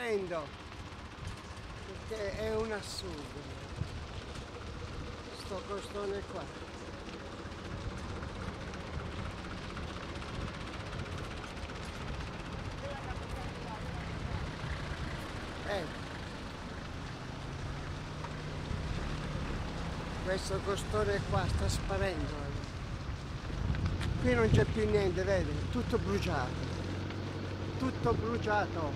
scendo perché è un assurdo sto costone qua. Questo costone qua sta sparendo. Qui non c'è più niente, vedi? Tutto bruciato. Tutto bruciato.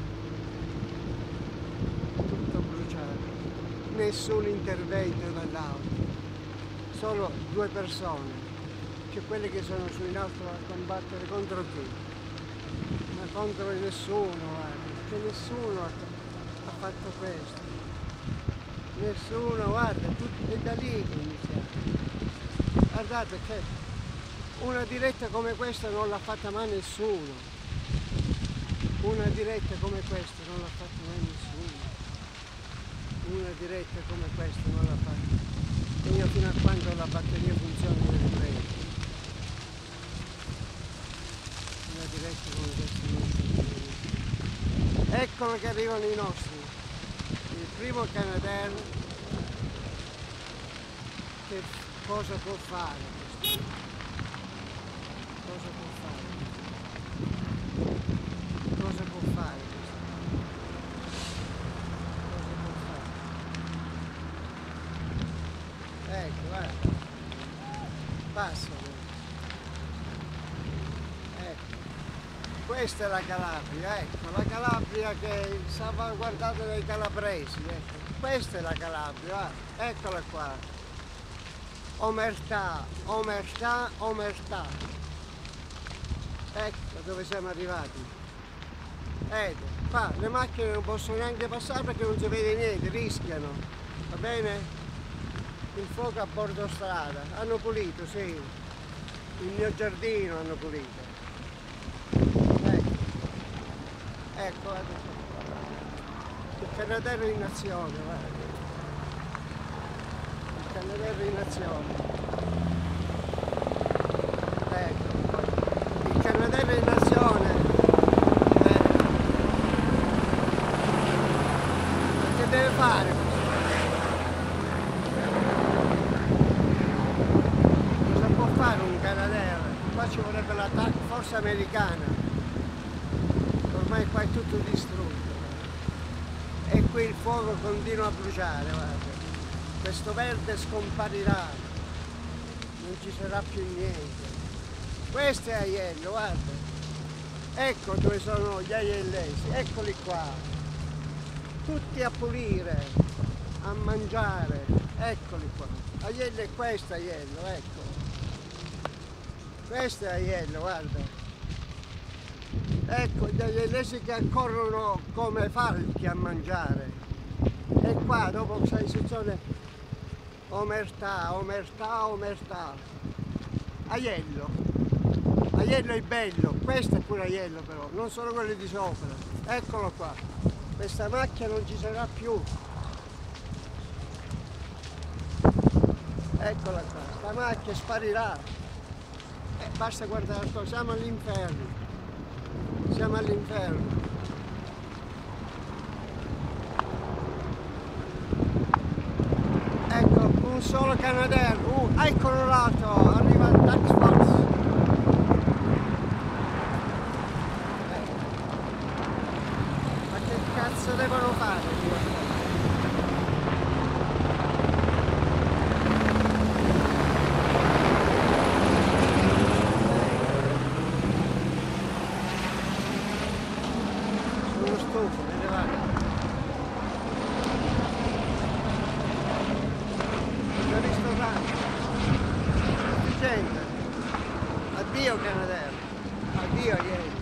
Tutto bruciato. Nessun intervento dall'auto. Solo 2 persone. Cioè quelle che sono su in alto a combattere contro chi? Ma contro nessuno, guarda. Che nessuno ha fatto questo. Nessuno, guarda, è da lì che iniziamo. Guardate che una diretta come questa non l'ha fatta mai nessuno. Una diretta come questa non l'ha fatta mai nessuno. Una diretta come questa non l'ha fatta. E io fino a quando la batteria funziona io riprendo. Una diretta come questa non funziona. Eccolo che arrivano i nostri. Il primo Canadair, che cosa può fare questo? Cosa può fare? Cosa può fare questo? Cosa può fare? Ecco, guarda. Passano. Ecco. Questa è la Calabria, ecco, la Calabria che è salvaguardata dai calabresi, ecco. Questa è la Calabria, eccola qua. Omertà, omertà, omertà. Ecco dove siamo arrivati. Ecco, qua le macchine non possono neanche passare perché non si vede niente, rischiano. Va bene? Il fuoco a bordo strada. Hanno pulito, sì. Il mio giardino hanno pulito. Ecco, guarda. Il Canadair in azione, guarda. Il Canadair in azione. Ecco. Il Canadair in azione. Che deve fare? Cosa può fare un Canadair? Qua ci vorrebbe la forza americana. Ormai qua è tutto distrutto e qui il fuoco continua a bruciare, guarda. Questo verde scomparirà, non ci sarà più niente. Questo è Aiello, guarda. Ecco dove sono gli aiellesi, eccoli qua. Tutti a pulire, a mangiare, eccoli qua. Aiello è questo, Aiello, ecco. Questo è Aiello, guarda. Ecco gli aiellesi che accorrono come falchi a mangiare. E qua dopo questa sezione omertà, omertà, omertà. Aiello. Aiello è bello, questo è pure Aiello però, non sono quelli di sopra. Eccolo qua. Questa macchia non ci sarà più. Eccola qua, sta macchia sparirà. Basta guardare, siamo all'inferno. Siamo all'inferno. Ecco, un solo Canadair. Eccolo l'altro, arriva il Task Force. Ma che cazzo devono fare? Addio Canadair, addio ieri.